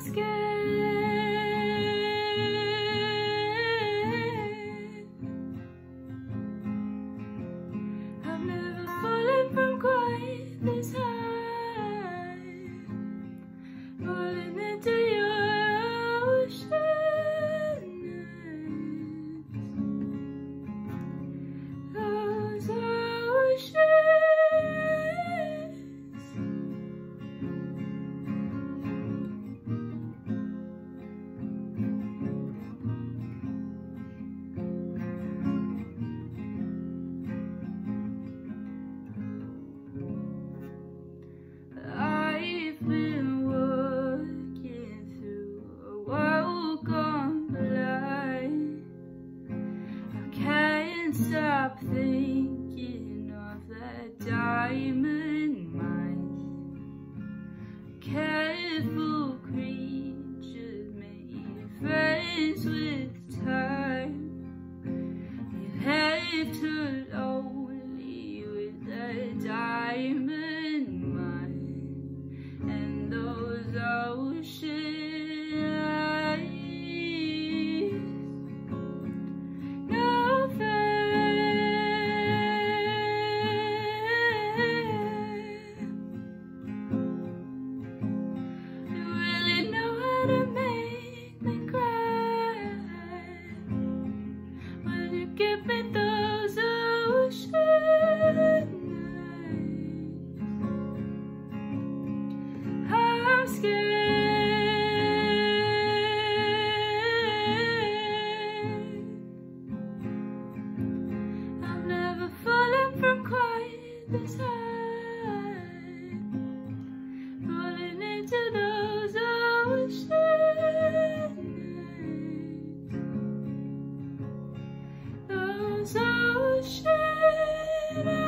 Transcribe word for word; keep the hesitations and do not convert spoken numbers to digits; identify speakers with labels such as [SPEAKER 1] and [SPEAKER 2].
[SPEAKER 1] I've never fallen from quite this high, falling into your ocean. Those oceans. I've been walking through a world gone blind. I can't stop thinking of that diamond mine. Careful creatures made friends with time. You left her lonely with the diamond mine and those oceans. No fair. You really know how to make me cry when you give me those ocean nights. I'm scared. I've never fallen from quite this high, falling into those ocean nights. Those ocean